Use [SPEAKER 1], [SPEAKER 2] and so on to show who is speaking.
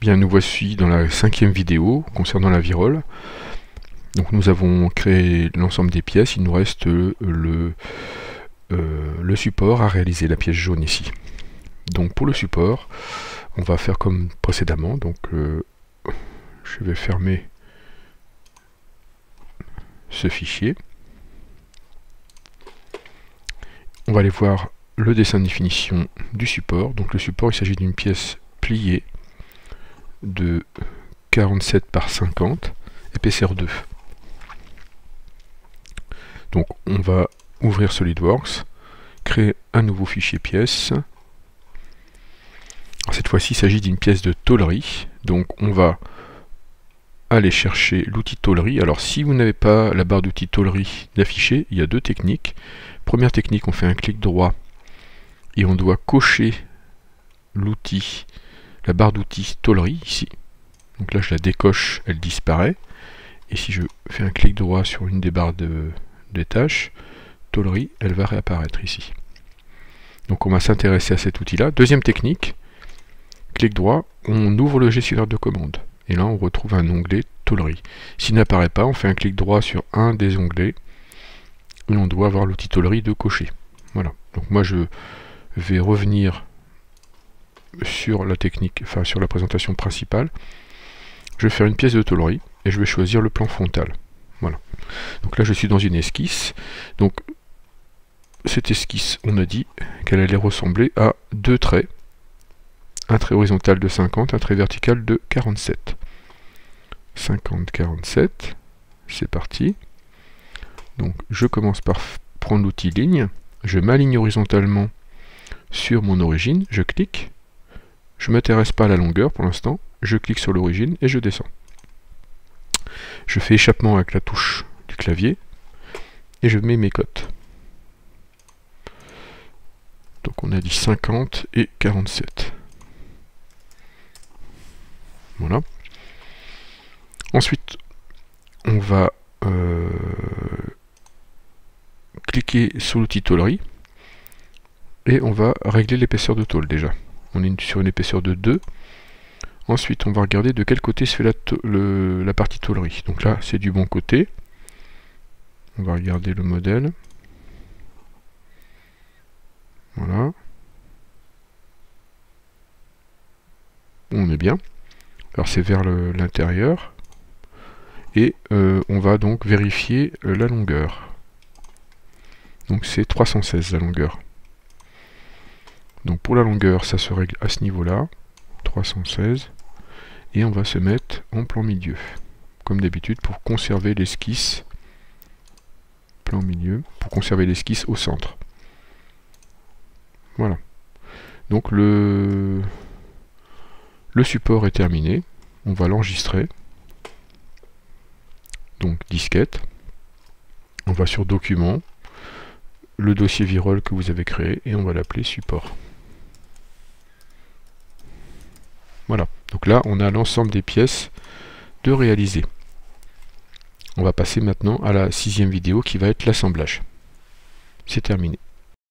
[SPEAKER 1] Bien, nous voici dans la 5e vidéo concernant la virole. Donc nous avons créé l'ensemble des pièces, il nous reste le support à réaliser, la pièce jaune ici. Donc pour le support, on va faire comme précédemment. Donc je vais fermer ce fichier. On va aller voir le dessin de définition du support. Donc le support, il s'agit d'une pièce pliée de 47 par 50, épaisseur 2. Donc on va ouvrir SolidWorks, créer un nouveau fichier pièce. Cette fois-ci, il s'agit d'une pièce de tôlerie. Donc on va aller chercher l'outil tôlerie. Alors si vous n'avez pas la barre d'outil tôlerie d'afficher, il y a deux techniques. Première technique, on fait un clic droit et on doit cocher l'outil, la barre d'outils tôlerie ici. Donc là je la décoche, elle disparaît. Et si je fais un clic droit sur une des barres des tâches, tôlerie, elle va réapparaître ici. Donc on va s'intéresser à cet outil là. Deuxième technique, clic droit, on ouvre le gestionnaire de commandes. Et là on retrouve un onglet tôlerie. S'il n'apparaît pas, on fait un clic droit sur un des onglets et on doit avoir l'outil tôlerie de cocher. Voilà. Donc moi je vais revenir sur la technique, enfin sur la présentation principale. Je vais faire une pièce de tôlerie et je vais choisir le plan frontal. Voilà. Donc là je suis dans une esquisse. Donc cette esquisse, on a dit qu'elle allait ressembler à deux traits. Un trait horizontal de 50, un trait vertical de 47. 50, 47. C'est parti. Donc je commence par prendre l'outil ligne. Je m'aligne horizontalement sur mon origine. Je clique. Je ne m'intéresse pas à la longueur pour l'instant. Je clique sur l'origine et je descends. Je fais échappement avec la touche du clavier et je mets mes cotes. Donc on a dit 50 et 47. Voilà. Ensuite, on va cliquer sur l'outil tôlerie et on va régler l'épaisseur de tôle déjà. On est sur une épaisseur de 2. Ensuite, on va regarder de quel côté se fait la partie tôlerie. Donc là, c'est du bon côté. On va regarder le modèle. Voilà. On est bien. Alors c'est vers l'intérieur. Et on va donc vérifier la longueur. Donc c'est 316 la longueur. Donc pour la longueur, ça se règle à ce niveau-là. 316. Et on va se mettre en plan milieu. Comme d'habitude, pour conserver l'esquisse. Plan milieu. Pour conserver l'esquisse au centre. Voilà. Donc le support est terminé. On va l'enregistrer. Donc disquette. On va sur document. Le dossier virole que vous avez créé. Et on va l'appeler support. Voilà, donc là on a l'ensemble des pièces de réaliser. On va passer maintenant à la 6e vidéo qui va être l'assemblage. C'est terminé.